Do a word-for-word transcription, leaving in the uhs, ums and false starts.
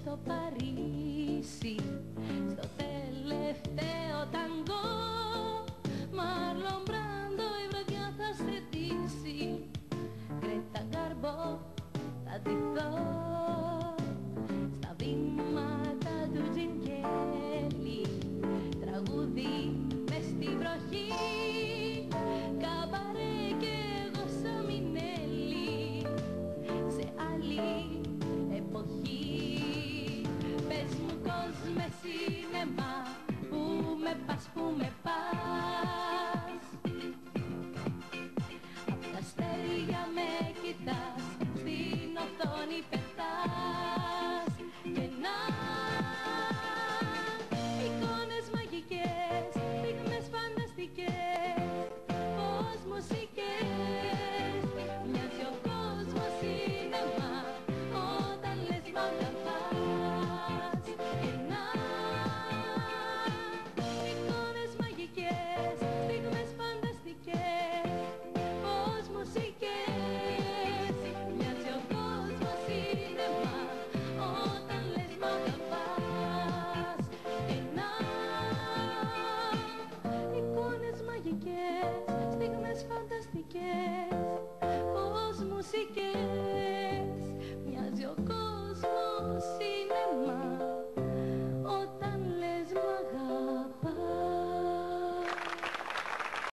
στο Παρίσι, στο τελευταίο ταγκό, Μάρλον Μπράντο η βραδιά θα σε ντύσει, Γκρέτα Γκάρμπο θα ντυθώ, στα βήματα του Τζιν Κέλι, τραγούδι μες στη βροχή, καμπαρέ κι εγώ σαν Μινέλη, σε άλλη εποχή. Πες μου κόσμε σινεμά, που με πας, που με